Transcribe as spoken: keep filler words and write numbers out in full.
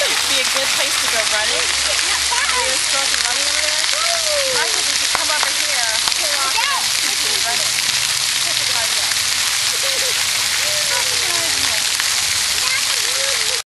be a good place to go running. Are you still running over there? Actually, we could come over here.